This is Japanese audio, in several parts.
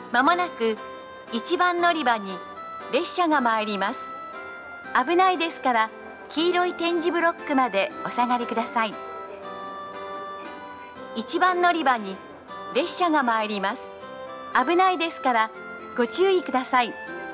まもなく1番乗り場に列車が参ります。危ないですから黄色い点字ブロックまでお下がりください。1番乗り場に列車が参ります。危ないですからご注意ください。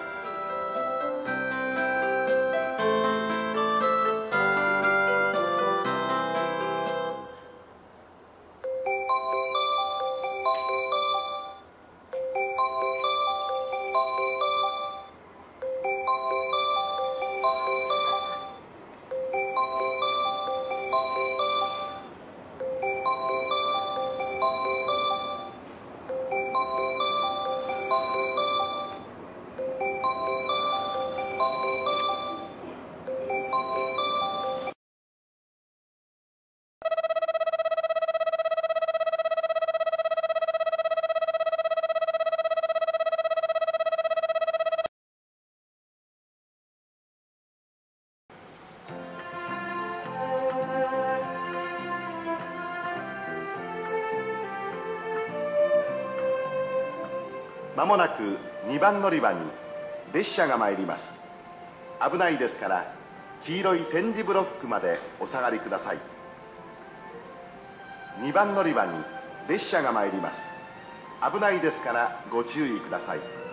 まもなく2番乗り場に列車が参ります。危ないですから黄色い点字ブロックまでお下がりください。2番乗り場に列車が参ります。危ないですからご注意ください。